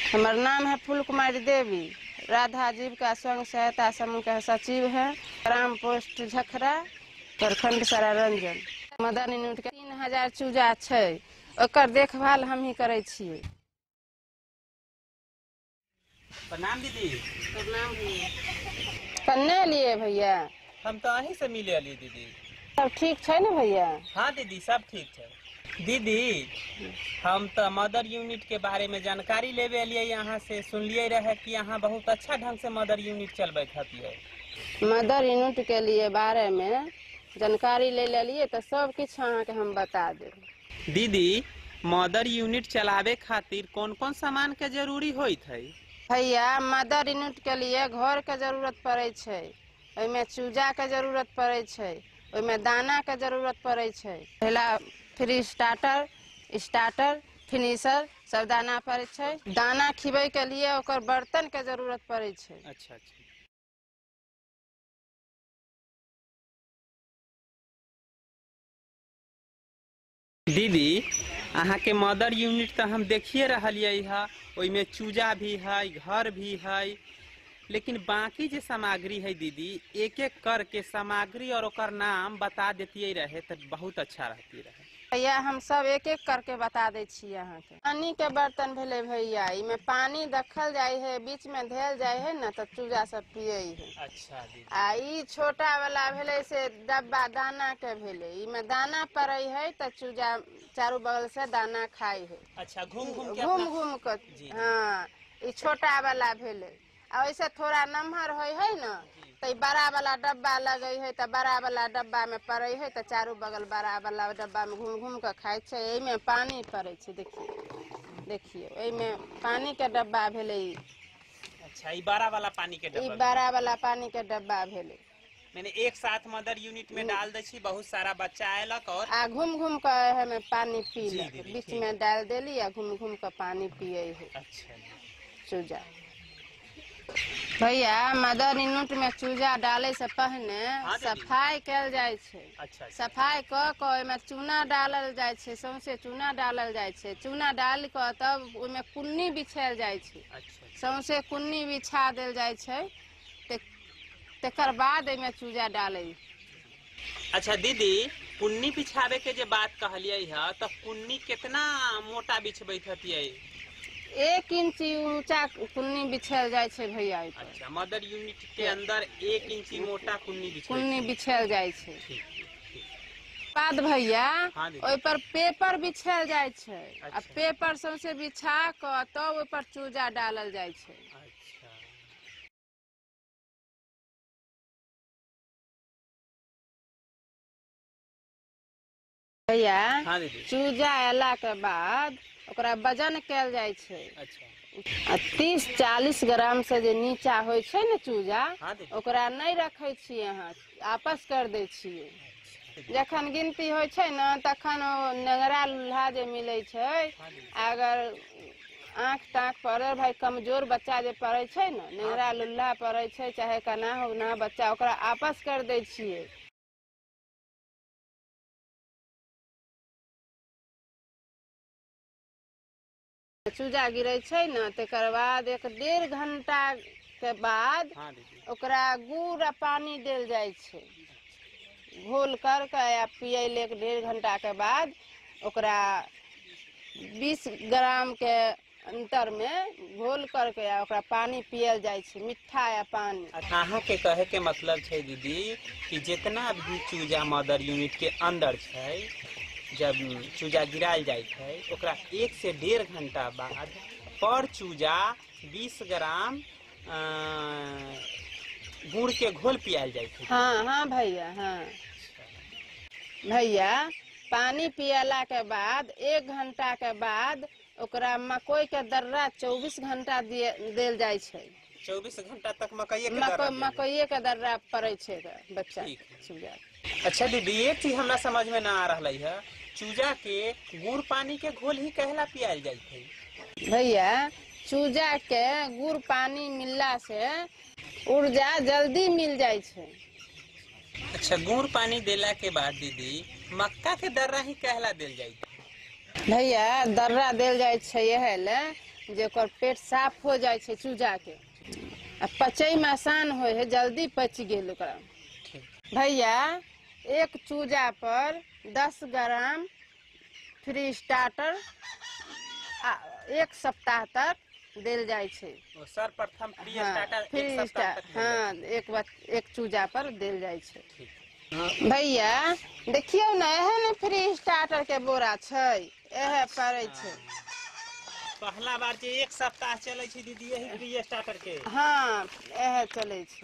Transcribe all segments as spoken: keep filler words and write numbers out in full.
हमार नाम है फूल कुमारी देवी, राधा जीविका स्वयं सहायता समूह के सचिव है, ग्राम पोस्ट झखरा, प्रखंड सरारंजन। मदन यूनिट के तीन हजार चूजा छै, ओकर देखभाल हम ही करे छियै। प्रणाम दीदी। प्रणाम भैया। कन्ने लिए भैया? हम तो अहीं से मिले अली दीदी। सब ठीक है ना भैया? हाँ दीदी सब ठीक है। दीदी हम तो मदर यूनिट के बारे में जानकारी लेवे लिए यहाँ से, सुनलिए रहे कि यहाँ बहुत अच्छा ढंग से मदर यूनिट चलबे है। मदर यूनिट के लिए बारे में जानकारी ले लिए तो सब कुछ अहाँ के हम बता दे। दीदी मदर यूनिट चलावे खातिर कौन कौन सामान के जरूरी होइत है? भैया मदर यूनिट के लिए घर के जरूरत पड़े छै, ओइमे चूजा के जरूरत पड़े छै, ओइमे दाना के जरूरत पड़े छै। पहला फ्री स्टार्टर, स्टार्टर, फिनिशर सब दाना पड़े छै। दाना खिबे के लिए ओकर बर्तन के जरूरत पड़े छै। अच्छा अच्छा। दीदी अहाँ के मदर यूनिट तो हम देखिए रहलिए है, ओइमे चूजा भी है, घर भी है, लेकिन बाकी जो सामग्री है दीदी एक एक करके सामग्री और ओकर नाम बता देती रहे तो बहुत अच्छा रहती रहे। भैया हम सब एक एक करके बता दे छी अहाँ के। पानी के बर्तन भेले भैया, इमे पानी रखल जाय है, बीच में धेल जाय है ना तो चूजा सब पिए है। अच्छा दीदी। आ ई छोटा वाला भेले से डब्बा दाना के भेले, इमे दाना पड़े है तो चूजा चारू बगल से दाना खाई है। अच्छा घूम घूम के घूम घूम कर। हाँ ई छोटा वाला भेले। आ वैसे थोड़ा नम्हर होय है ना तो बड़ा वाला डब्बा लगे है तो बड़ा वाला डब्बा में पड़े है तो चारू बगल बड़ा वाला डब्बा में घूम घूम के खाए छे। एमे पानी पड़े छे, देखिए देखिए एमे पानी के डब्बा भेले। अच्छा ई बड़ा वाला पानी के डब्बा, ई बड़ा वाला पानी के डब्बा भेले। मैंने एक साथ मदर यूनिट में डाल दे छी, बहुत सारा बच्चा आयलक और आ घूम घूम के हमें पानी पी ले, बीच में डाल देली आ घूम घूम के पानी पिए है। अच्छा चूजा भैया मदर यूनिट में चूजा डाले से पहले हाँ सफाई कल जाय छे। अच्छा सफाई क के ओइमे चूना डालल जाय छे, सौंसे चूना डालल जाय छे। चूना डाल के तब ओइमे कुन्नी बिछायल जाय छे। अच्छा सौंसे कुन्नी बिछा देल जाय छे, तेकर बाद एमे चूजा डाले। अच्छा दीदी कुन्नी बिछावे के जे बात कहलिए है तो कुन्नी कितना मोटा बिछबैत हतिए? एक इंची ऊंचा कुन्नी बिछायल जाय छे भैया। अच्छा मदर यूनिट के अंदर एक इंची मोटा कुन्नी बिछायल कुन्नी बिछायल जाय छे। ठीक ठीक। बाद भैया हाँ ओइ पर पेपर बिछायल जाय छे। अच्छा। आ पेपर सौंसे बिछा के तब ओइ पर चूजा डालल जाय छे। अच्छा भैया हाँ दीदी। चूजा एला के बाद ओकरा वजन कयल जाय छे। अच्छा। आ तीस चालीस ग्राम से जे नीचा होय छे ना चूजा, हाँ दीदी। ओकरा नहीं रखे छिए, अहाँ आपस कर दे छिए। जखन गिनती होय छे ना तखन नेगरा लूल्हा जे मिले छे, अगर आँख ताँख पड़े भाई कमजोर बच्चा जे पड़े छे ना, नेगरा लूल्हा पड़े छे चाहे कना हो ना बच्चा, ओकरा आपस कर दे छिए। चूजा गिरे छे ना तेकर बाद एक डेढ़ घंटा के बाद ओकरा गुड़ आ पानी देल जाय छे। घोल करके या पिए ले डेढ़ घंटा के बाद ओकरा बीस ग्राम के अंतर में घोल करके या ओकरा पानी पियल जाय छे, मीठा या पानी। अहाँ के कहे के मतलब छे दीदी कि जितना भी चूजा मदर यूनिट के अंदर छे, जब चूजा गिराल जाए है ओकरा एक से डेढ़ घंटा बाद पर चूजा बीस ग्राम गुड़ के घोल पियाल जाए है। हाँ हाँ भैया। हाँ भैया पानी पियला के बाद एक घंटा के बाद ओकरा मकई के दर्रा चौबीस घंटा देल जाय छे। चौबीस घंटा तक मकई के मकई मकई के दर्रा पड़े छे बच्चा चूजा। अच्छा दीदी एक चीज हमरा समझ में ना आ रहा है, चूजा के गुड़ पानी के घोल ही कहला पियाल जाए है? भैया चूजा के गुड़ पानी मिलला से ऊर्जा जल्दी मिल जाय छे। अच्छा गुड़ पानी देला के बाद दीदी मक्का के दर्रा ही कहला देल जाए? भैया दर्रा देल जाय छे यह ले जे ओकर पेट साफ हो जाए छै चूजा के, आ पचय में आसान हो है, जल्दी पच गेल ओकरा। भैया एक चूजा पर दस ग्राम फ्री स्टार्टर आ एक सप्ताह तक देल जाए छै। सर्वप्रथम फ्री हाँ, स्टार्टर फ्री एक सप्ताह तक देल हाँ जाइ एक बात एक चूजा पर देल जाए छै। छै। भैया देखियो ना, एहन फ्री स्टार्टर के बोरा छै, एहे पड़े छै। पहला बार जे एक सप्ताह चले छै दीदी यही फ्री स्टार्टर के। हाँ एहे चले छै।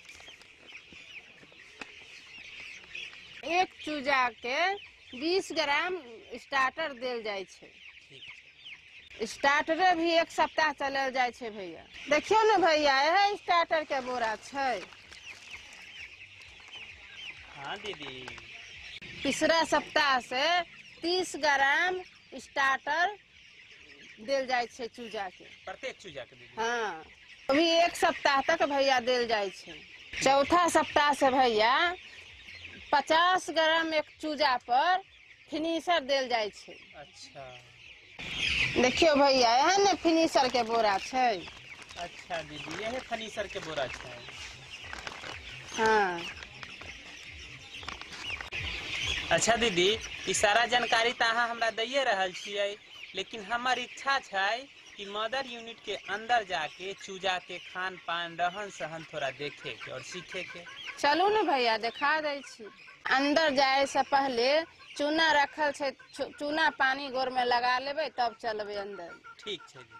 एक चूजा के बीस ग्राम स्टार्टर देल जाए छै। स्टार्टरे भी एक सप्ताह चलल जाए छै भैया। देखियो ना भैया, एहे स्टार्टर के बोरा छै। हाँ दीदी। तीसरा सप्ताह से तीस ग्राम स्टार्टर देल जाए छै चूजा के, प्रत्येक चूजा के दीदी। हाँ अभी एक सप्ताह तक भैया देल जाए छै। चौथा सप्ताह से भैया पचास ग्राम एक चूजा पर फिनिशर देल जाए छै। अच्छा देखियो भैया, एहन ने फिनिशर के बोरा छै। अच्छा दीदी, यही फर्नीचर के बोरा छै। हाँ अच्छा दीदी, ई सारा जानकारी तो अहाँ हमरा दैए रहल छियै, लेकिन हमार इच्छा छै कि मदर यूनिट के अंदर जाके चूजा के खान पान रहन सहन थोड़ा देखे के और सीखे के। चलू ने भैया देखा दै छी। अंदर जाए से पहले चूना रखल छै, चूना पानी गोर में लगा लेबै तब चलबै अंदर। ठीक छै दीदी।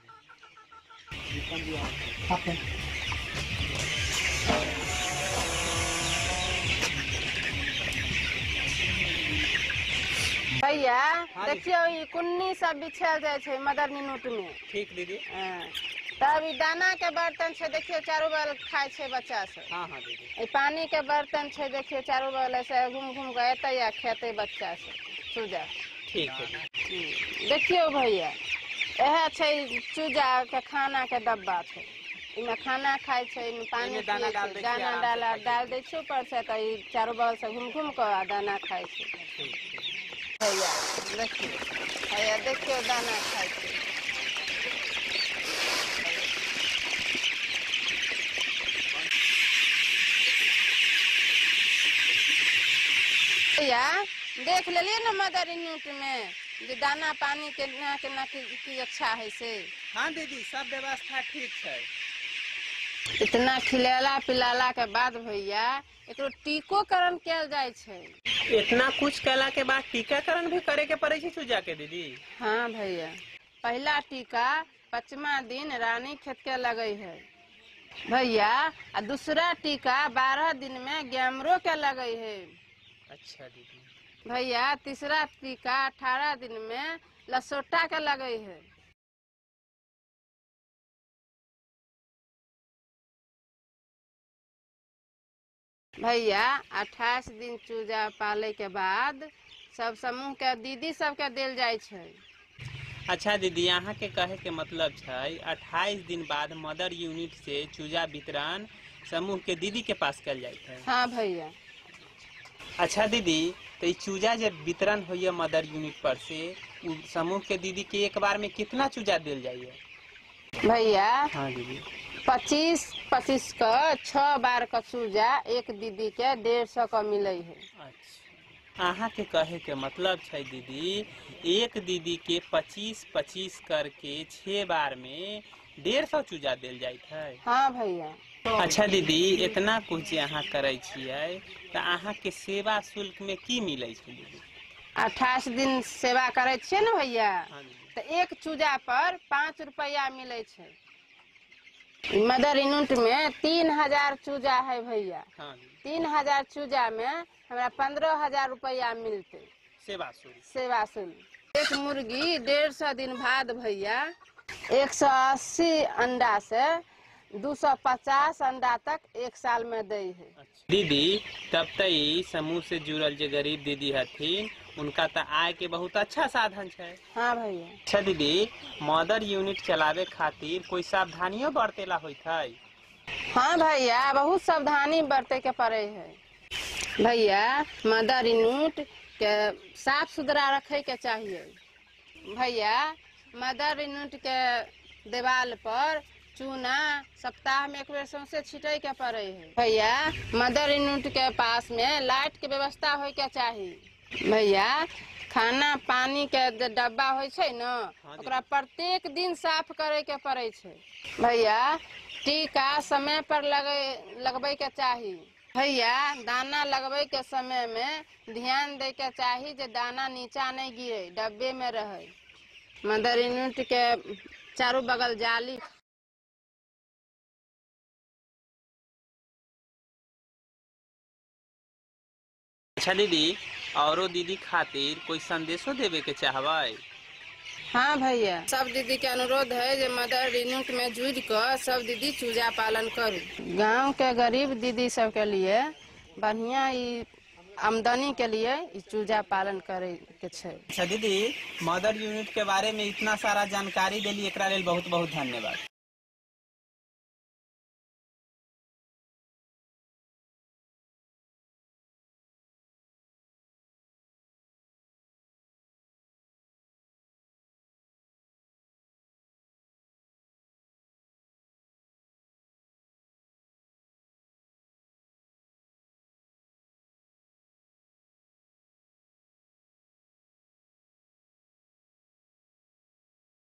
भैया हाँ देखियो, ई कुन्नी सब बिछल जाए छै मदर यूनिट में। ठीक दीदी। हाँ, तब ई दाना के बर्तन छै, देखियो चारू बगल खाए छै बच्चा सब। हाँ हाँ दीदी। ई पानी के बर्तन छै, देखियो चारू बगल से घूम घूम के एतै या खेतै बच्चा सब चूजा। ठीक है दीदी। देखियो भैया, एहे छै चूजा के खाना के डब्बा छै। इमे खाना खाए छै, इमे पानी एहिमे दाना पिए डाल छै, दै छियै, दाना आराम से डाला खाइ छै। डाल दै छै ऊपर से, तऽ ई चारू बगल से घूम घूम के आ दाना खाए छै। ठीक छै। भैया देखियो, भैया देखियो दाना खाए छै। भैया देख लेलिए ना मदर यूनिट में जे दाना पानी के केना केना की की अच्छा है से। हाँ दीदी, सब व्यवस्था ठीक है। इतना खिलाला पिलाला के बाद भैया एकरो टीकाकरण कैल जाए छै। इतना कुछ कैला के बाद टीकाकरण भी करे के पड़े छै चूजा के दीदी। हाँ भैया, पहला टीका पचमा दिन रानी खेत के लगे है भैया, आ दूसरा टीका बारह दिन में गैमरो के लगे है। अच्छा दीदी। भैया तीसरा टीका अठारह दिन में लसोटा के लगे है। भैया अट्ठाईस दिन चूजा पाले के बाद सब समूह के दीदी सबके देल जाए छै। अच्छा दीदी, यहाँ के कहे के मतलब है अट्ठाईस दिन बाद मदर यूनिट से चूजा वितरण समूह के दीदी के पास कल जाए है। हाँ भैया। अच्छा दीदी, तो चूजा जब वितरण होइए मदर यूनिट पर से उ समूह के दीदी के एक बार में कितना चूजा दिल जाइए? भैया हाँ दीदी। पच्चीस पच्चीस का छह बार का चूजा एक दीदी के डेढ़ सौ का मिले है। अच्छा, अहाँ के कहे के मतलब है दीदी एक दीदी के पच्चीस पच्चीस करके छह बार में डेढ़ सौ चूजा दिल जाए है। हाँ भैया। अच्छा दीदी, इतना कुछ अहाँ करे छियै तो अहाँ के सेवा शुल्क में की मिले छै दीदी? अट्ठाईस दिन सेवा करे छियै ने भैया, हाँ दीदी। तो एक चूजा पर पाँच रुपया मिले छै। मदर यूनिट में तीन हजार चूजा है भैया। हाँ दीदी। तीन हजार चूजा में हमरा पंद्रह हजार रुपया मिलते सेवा शुल्क। सेवा शुल्क। एक मुर्गी डेढ़ सौ दिन बाद भैया एक सौ अस्सी अंडा से दो सौ पचास अंडा तक एक साल में दे है। अच्छा। दीदी तब तई समूह से जुड़ल जो गरीब दीदी हथिन उनका तो आय के बहुत अच्छा साधन है। हाँ भैया। अच्छा दीदी, मदर यूनिट चलावे खातिर कोई सावधानियों बरतेला होइत है? हाँ भैया, बहुत सावधानी बरते के पड़े है भैया। मदर यूनिट के साफ सुथरा रखे के चाहिए भैया। मदर यूनिट के देवाल पर चूना सप्ताह में एक बेर सौंसे छिटे के पड़े है। भैया मदर यूनिट के पास में लाइट के व्यवस्था होय के चाही। भैया खाना पानी के जे डब्बा होय छै न, ओकरा प्रत्येक दिन साफ करे के पड़े छै। भैया टीका समय पर लगे लगबे के चाही। भैया दाना लगबे के समय में ध्यान दे के चाही जे दाना नीचा नहीं गिरे, डब्बे में रहे। मदर यूनिट के चारों बगल जाली। अच्छा दीदी, औरो दीदी खातिर कोई संदेशो देवे के चाहबै? हाँ भैया, सब दीदी के अनुरोध है जे मदर यूनिट में जुड़ कर सब दीदी चूजा पालन करू। गांव के गरीब दीदी सब के लिए बढ़िया ई आमदनी के लिए ई चूजा पालन करे के छै। अच्छा दीदी, मदर यूनिट के बारे में इतना सारा जानकारी देली, एकरा लेल बहुत बहुत धन्यवाद।